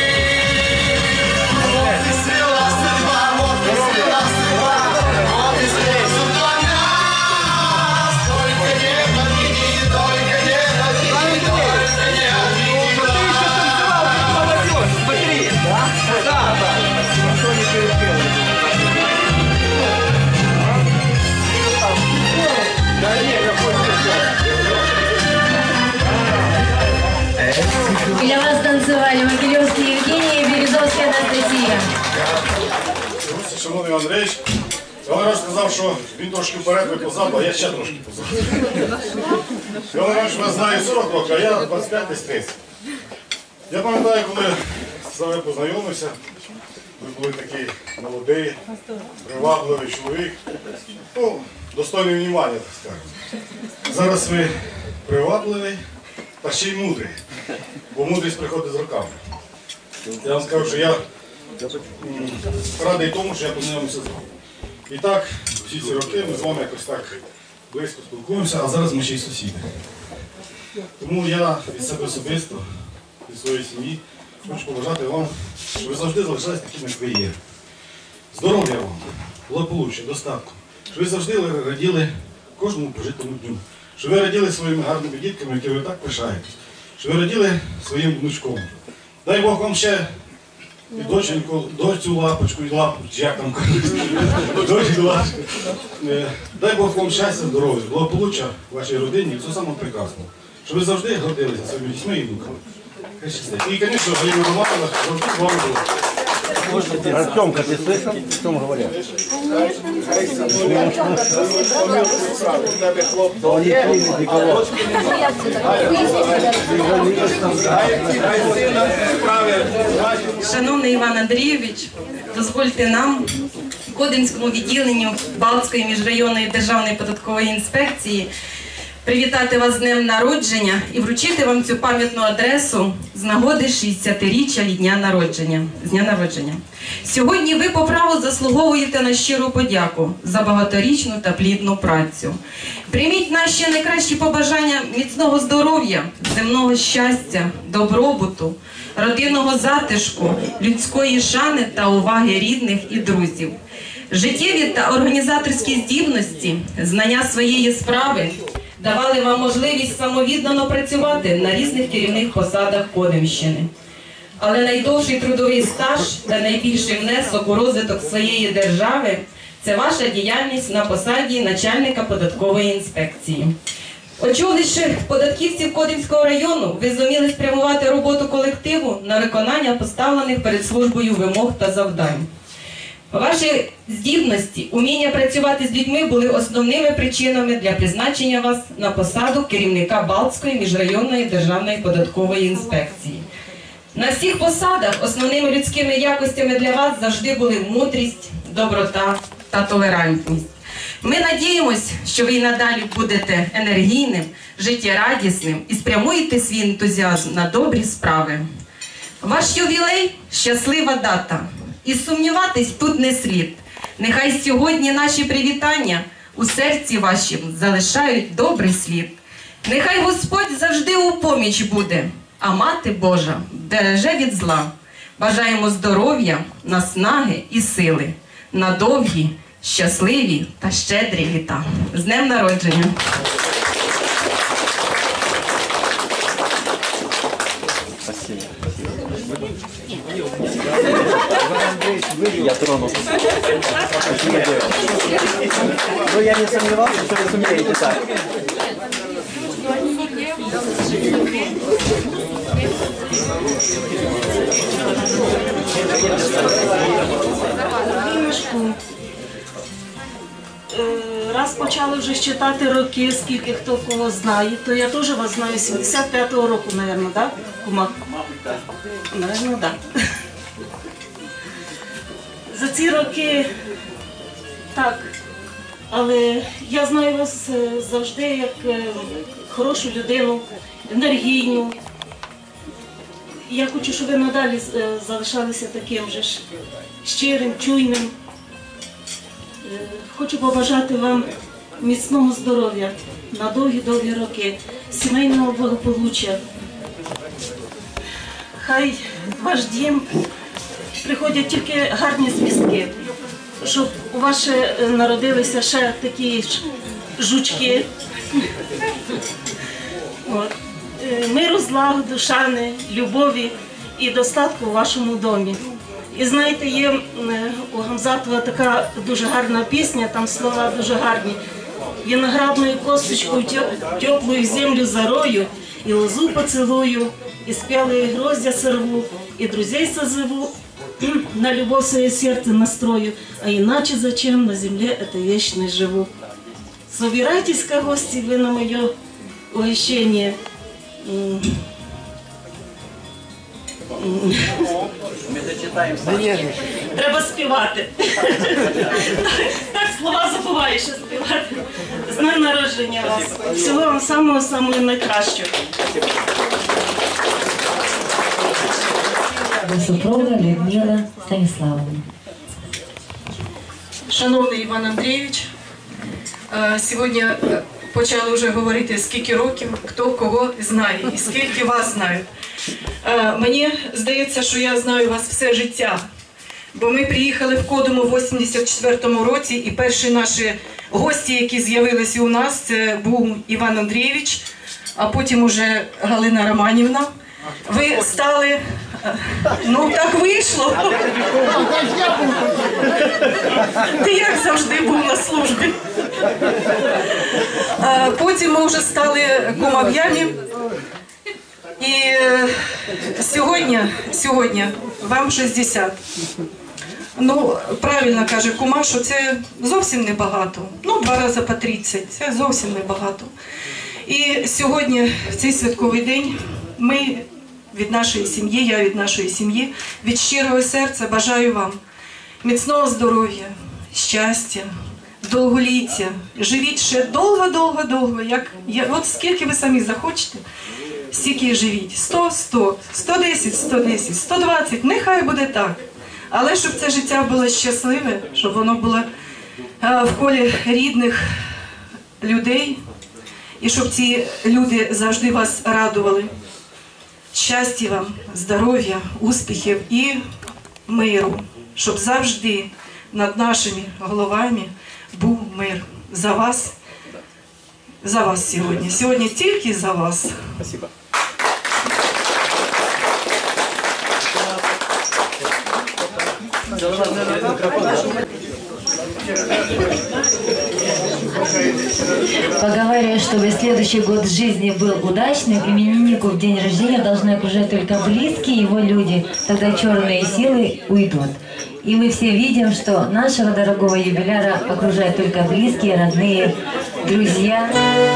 Вот и свела судьба, вот и свела судьба, вот и свела судьба нас. Только не подведи, только не подведи, только не отведи. Ты еще танцевал, как молодежь, смотри. Да? Да, да. Что не перепел? Для вас танцевали Могилевский Евгений и Березовская Анастасия. Шановний Андрійович, Іван Іванович сказав, що він трошки вперед ви позаду, а я ще трошки позаду. Іван Іванович мене знає сорок років, а я двадцять п'ять десь тридцять. Я пам'ятаю, коли з вами познайомився, ви були такий молодий, привабливий чоловік, ну, достойний внимання, так скажемо. Зараз ви привабливий, та ще й мудрий, бо мудрість приходить з роками. Я вам скажу, що я радий тому, що я познайомився з вами. І так, всі ці роки ми з вами якось так близько спілкуємося, а зараз ми ще й сусіди. Тому я від себе особисто, від своєї сім'ї, хочу побажати вам, щоб ви завжди залишались такими, як ви є. Здоров'я вам, благополуччя, достатку, щоб ви завжди раділи кожному прожитому дню, щоб ви раділи своїми гарними дітками, які ви так пишаєтесь, щоб ви раділи своїм внучком. Дай Бог вам ще і доченьку, дочцю лапочку, і лапу, чи як там кажуть, дочку лапочку. Дай Бог вам щастя, здоров'я, благополуччя в вашій родині, і все саме прекрасне. Щоб ви завжди гордилися своїми дітьми і внуками. И, конечно, Галина Романовна завжди з вами була. Артемка, ты слышал, что мы говорим? Шановний Іван Андрійович, дозвольте нам, Кодинському відділенню Балтської міжрайонної державної податкової інспекції, привітати вас з днем народження і вручити вам цю пам'ятну адресу з нагоди шістдесятиріччя від дня народження. З дня народження. Сьогодні ви по праву заслуговуєте на щиру подяку за багаторічну та плідну працю. Прийміть наші найкращі побажання міцного здоров'я, земного щастя, добробуту, родинного затишку, людської шани та уваги рідних і друзів. Життєві та організаторські здібності, знання своєї справи давали вам можливість самовіддано працювати на різних керівних посадах Кодимщини. Але найдовший трудовий стаж та найбільший внесок у розвиток своєї держави – це ваша діяльність на посаді начальника податкової інспекції. Очоливши податківців Кодимського району, ви зуміли спрямувати роботу колективу на виконання поставлених перед службою вимог та завдань. Ваші здібності, уміння працювати з людьми були основними причинами для призначення вас на посаду керівника Балтської міжрайонної державної податкової інспекції. На всіх посадах основними людськими якостями для вас завжди були мудрість, доброта та толерантність. Ми надіємось, що ви і надалі будете енергійним, життєрадісним і спрямуєте свій ентузіазм на добрі справи. Ваш ювілей – щаслива дата. І сумніватись тут не слід. Нехай сьогодні наші привітання у серці вашім залишають добрий слід. Нехай Господь завжди у поміч буде, а Мати Божа береже від зла. Бажаємо здоров'я, наснаги і сили на довгі, щасливі та щедрі літа. З днем народження! Я тронул. Ну, я не сомневался, что вы сумеете так. Раз почали вже считати роки, скільки хто кого знає, то я теж вас знаю з сімдесят п'ятого року, мабуть, так, кума? Мабуть, так. За ці роки, так, але я знаю вас завжди як хорошу людину, енергійну. Я хочу, щоб ви надалі залишалися таким же ж щирим, чуйним. Хочу побажати вам міцного здоров'я на довгі-довгі роки, сімейного благополуччя. Хай ваш дім приходять тільки гарні звістки, щоб у вас народилися ще такі ж жучки. От. Миру, злагоди, шани, любові і достатку у вашому домі. І знаєте, є у Гамзатова така дуже гарна пісня, там слова дуже гарні. Виноградною косточкою теплую землю зарою, і лозу поцілую, і спелые гроздья сорву, и друзей созову, на любовь свое сердце настрою, а иначе зачем на земле это вечно живу. Собирайтесь-ка, гости, вы на мое угощение. Ми зачитаємо. Треба співати. Так, слова забуваю, що співати. З днем народження вас. Всього вам самого-самого найкращого. Супруга Людмила Станиславовна. Шановний Іван Андрійович, сьогодні почали вже говорити, скільки років, хто кого знає і скільки вас знають. Мені здається, що я знаю вас все життя, бо ми приїхали в Кодому в вісімдесят четвертому році, і перші наші гості, які з'явилися у нас, це був Іван Андрійович, а потім уже Галина Романівна. Ви стали... Ну, так вийшло. Ти як завжди був на службі. Потім ми вже стали кумов'ями. І сьогодні, сьогодні вам шістдесят. Ну, правильно каже кума, що це зовсім небагато. Ну, два рази по тридцять, це зовсім небагато. І сьогодні, в цей святковий день, ми від нашої сім'ї, я від нашої сім'ї, від щирого серця бажаю вам міцного здоров'я, щастя, довголіття. Живіть ще довго-довго-довго, як от скільки ви самі захочете, стільки і живіть. сто, сто, сто десять, сто десять, сто двадцять, нехай буде так. Але щоб це життя було щасливе, щоб воно було в колі рідних людей, і щоб ці люди завжди вас радували. Щастя вам, здоров'я, успіхів і миру, щоб завжди над нашими головами був мир. За вас, за вас сьогодні. Сьогодні тільки за вас. Спасибо. Поговаривая, чтобы следующий год жизни был удачным, имениннику в день рождения должны окружать только близкие его люди, тогда черные силы уйдут. И мы все видим, что нашего дорогого юбиляра окружают только близкие, родные, друзья.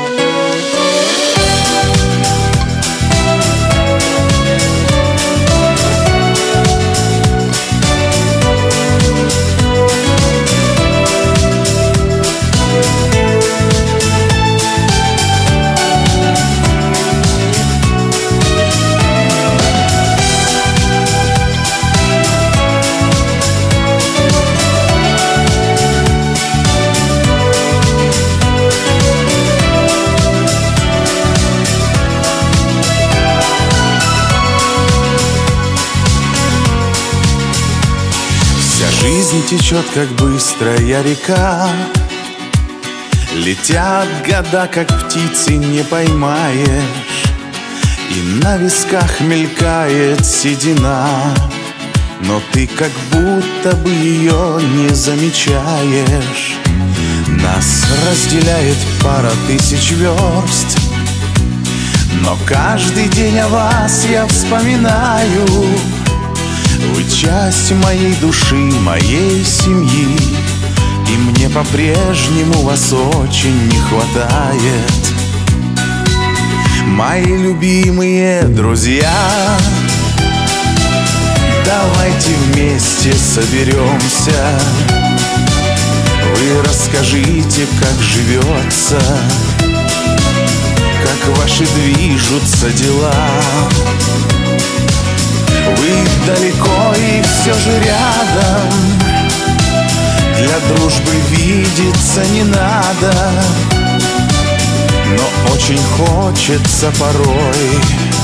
Жизнь течет, как быстрая река, летят года, как птицы не поймаешь, и на висках мелькает седина, но ты как будто бы ее не замечаешь. Нас разделяет пара тысяч верст, но каждый день о вас я вспоминаю. Вы часть моей души, моей семьи, и мне по-прежнему вас очень не хватает. Мои любимые друзья, давайте вместе соберемся. Вы расскажите, как живется, как ваши движутся дела. Вы далеко и все же рядом, для дружбы видеться не надо, но очень хочется порой,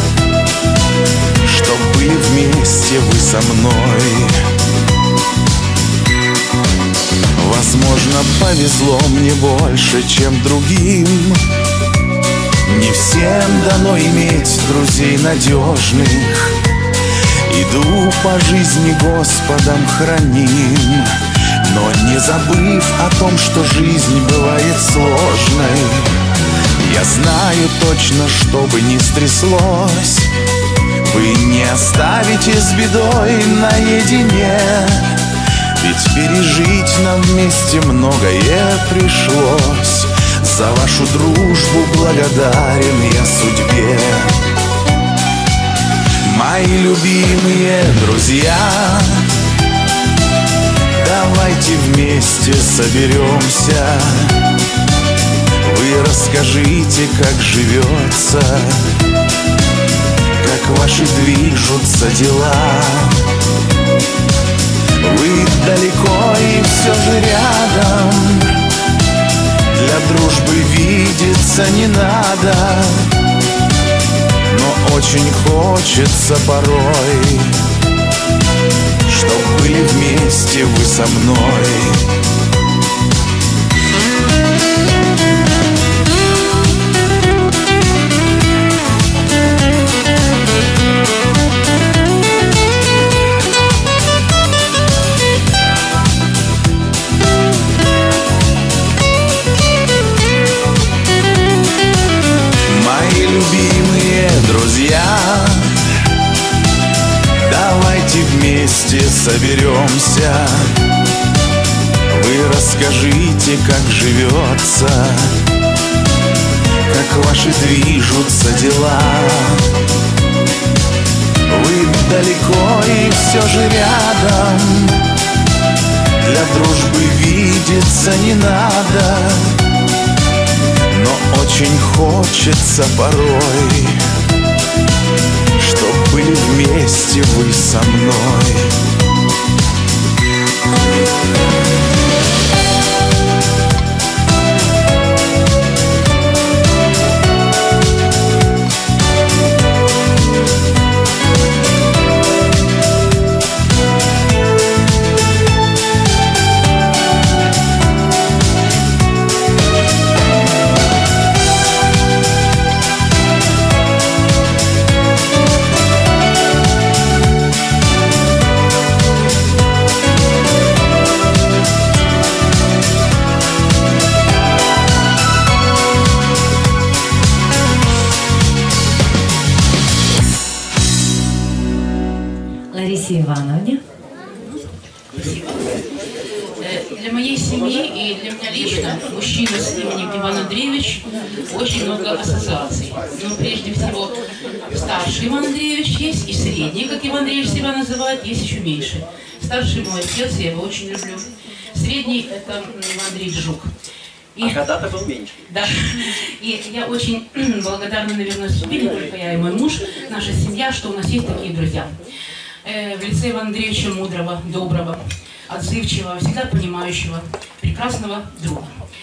чтоб были вместе вы со мной. Возможно, повезло мне больше, чем другим. Не всем дано иметь друзей надежных. Иду по жизни Господом храним, но не забыв о том, что жизнь бывает сложной. Я знаю точно, что бы ни стряслось, вы не оставите с бедой наедине. Ведь пережить нам вместе многое пришлось. За вашу дружбу благодарен я судьбе. Мои любимые друзья, давайте вместе соберемся. Вы расскажите, как живется, как ваши движутся дела. Вы далеко и все же рядом, для дружбы видеться не надо, но очень хочется порой, чтоб были вместе вы со мной. Друзья, давайте вместе соберемся. Вы расскажите, как живется, как ваши движутся дела. Вы далеко и все же рядом, для дружбы видеться не надо, но очень хочется порой, чтоб были вместе вы со мной. Таисе Ивановне. Спасибо. Для моей семьи и для меня лично мужчина с именем Иван Андреевич очень много ассоциаций. Но прежде всего старший Иван Андреевич есть, и средний, как Иван Андреевич себя называет, есть еще меньше. Старший мой отец, я его очень люблю. Средний — это Иван Андреевич Жук. И, а когда-то был меньше. Да. И я очень благодарна, наверное, судьбе, не только я и мой муж, наша семья, что у нас есть такие друзья. Э, в лице Ивана Андреевича мудрого, доброго, отзывчивого, всегда понимающего, прекрасного друга.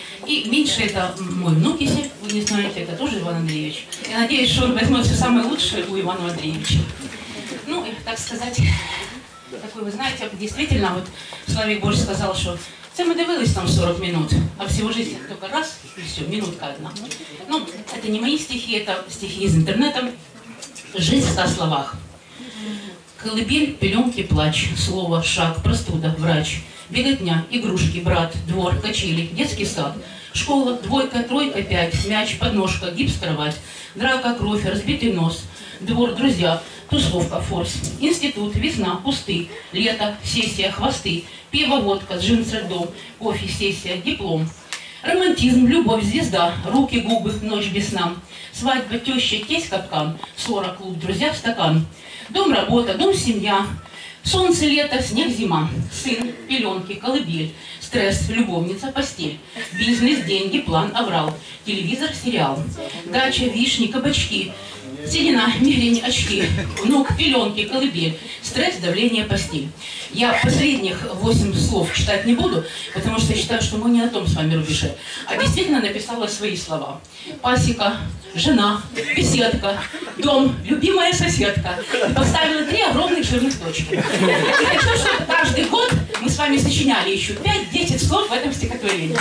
И меньше это мой внук, если вы не знаете, это тоже Иван Андреевич. Я надеюсь, что он возьмет все самое лучшее у Ивана Андреевича. Ну, и, так сказать, такой, вы знаете, действительно, вот Славик Борщ сказал, что це мы дивились там сорок минут, а всего жизнь только раз, и все, минутка одна. Ну, это не мои стихи, это стихи из интернета. Жизнь в ста словах. Колыбель, пеленки, плач, слово, шаг, простуда, врач, беготня, игрушки, брат, двор, качели, детский сад, школа, двойка, тройка, пять, мяч, подножка, гипс, кровать, драка, кровь, разбитый нос, двор, друзья, тусовка, форс, институт, весна, кусты, лето, сессия, хвосты, пиво, водка, джин с льдом, кофе, сессия, диплом. Романтизм, любовь, звезда, руки, губы, ночь без сна, свадьба, теща, тесть, капкан, ссора, клуб, друзья, стакан. Дом, работа, дом, семья, солнце, лето, снег, зима, сын, пеленки, колыбель, стресс, любовница, постель, бизнес, деньги, план, аврал, телевизор, сериал, дача, вишни, кабачки, седина, мигрень, очки, внук, пеленки, колыбель, стресс, давление, постель. Я последних восемь слов читать не буду, потому что я считаю, что мы не на том с вами рубеже, а действительно написала свои слова. Пасека, жена, беседка, дом, любимая соседка. И поставила три огромных жирных точки. И хочу, чтобы каждый год мы с вами сочиняли еще пять-десять слов в этом стихотворении.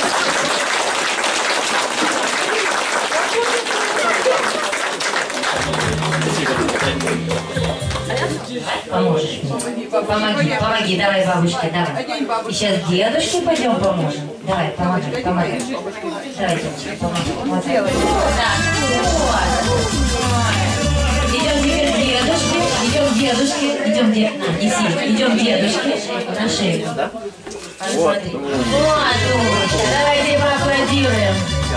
Поможешь мне? Помоги, помоги, давай бабушке, давай. И сейчас дедушке пойдем поможем. Давай, помогай, помогай. Давай, дедушке, помогай. Вот. Да. Вот. Идем теперь к дедушке, идем к дедушке, идем дед... а, неси, идем к дедушке на шею. Вот. Вот, умничка, давайте поаплодируем.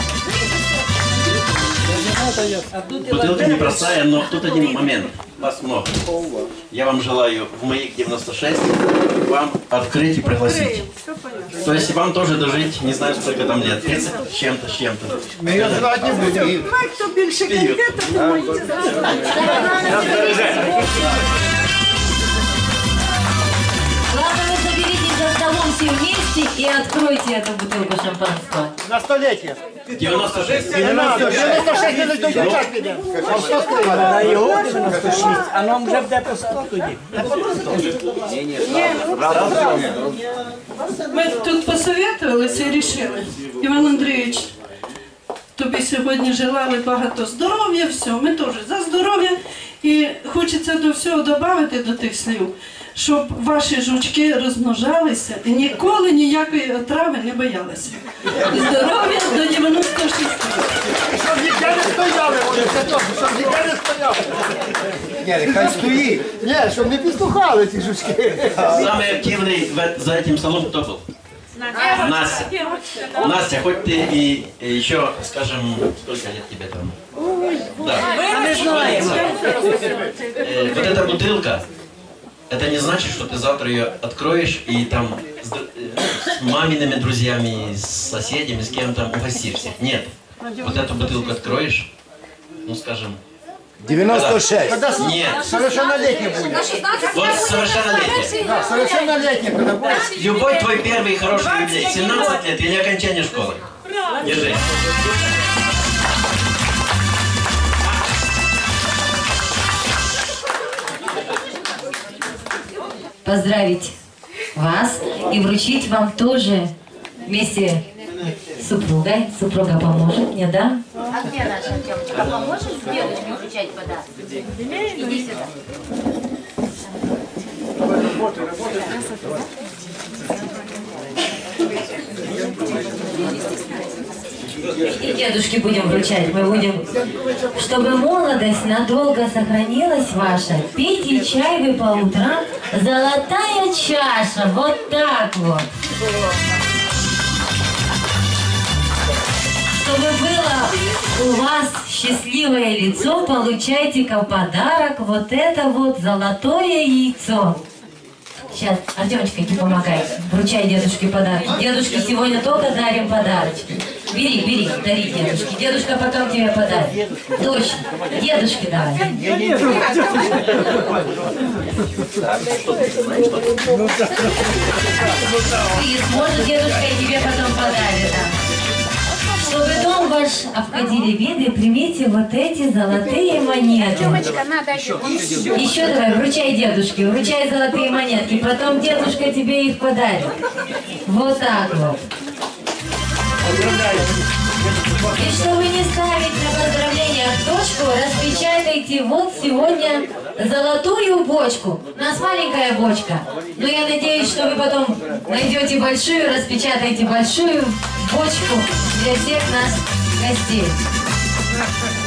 Бутылка непростая, но тут один момент. Вас много. Я вам желаю в моих девяносто шесть вам открыть и пригласить. То есть вам тоже дожить, не знаю сколько там лет, тридцать с чем-то, с чем-то. Мы ее звать не будем. Кто больше конфетов, вы можете звать. Главное, вы соберитесь за столом все вместе и откройте эту бутылку шампанского. На столетие. девяносто шесть. девяносто шесть не нужно держать меня. А что сказали? На його девяносто шесть, а нам вже буде по сто тоді. Ми тут посоветувалися і рішили. Іван Андрійович, тобі сьогодні желали багато здоров'я, все, ми теж за здоров'я. І хочеться до всього додати, до тих слів, щоб ваші жучки розмножалися і ніколи ніякої отрави не боялися. Здоров'я до девяносто шести. Щоб ніде не стояли вони, щоб ніде не стояли. Ні, нехай стоїть. Ні, щоб не підслухали ці жучки. Самый активный за этим столом кто был? Настя. Настя, хоть ты и еще, скажем, сколько лет тебе там? Да. Мы знаем. Э, вот эта бутылка, это не значит, что ты завтра ее откроешь и там с, с мамиными друзьями, с соседями, с кем там угостишься. Нет. Вот эту бутылку откроешь, ну скажем, девяносто шесть. Когда нет. Совершеннолетний будет. Вот совершеннолетний. Да, совершеннолетний, когда будет. Любой твой первый хороший юбилей, семнадцать лет или окончание школы. Держи. Поздравить вас и вручить вам тоже вместе с супругой. Супруга поможет мне, да? А где наша Артемка? Поможешь девушке вручать подарок? Иди сюда. Работай, работай. И дедушке будем вручать, мы будем, чтобы молодость надолго сохранилась ваша. Пейте чай вы по утрам, золотая чаша, вот так вот. Чтобы было у вас счастливое лицо, получайте-ка в подарок вот это вот золотое яйцо. Сейчас, Артемочка, не помогай. Вручай дедушке подарки. Дедушке сегодня только дарим подарочки. Бери, бери, дари дедушке. Дедушка потом тебе подарит. Точно. Дедушке давай. И может дедушка и тебе потом подарит. Чтобы дом ваш обходили виды, примите вот эти золотые монеты. Еще давай, вручай дедушке, вручай золотые монетки, потом дедушка тебе их подарит. Вот так вот. И чтобы не ставить на поздравлениях точку, распечатайте вот сегодня золотую бочку. У нас маленькая бочка, но я надеюсь, что вы потом найдете большую, распечатаете большую бочку для всех нас гостей.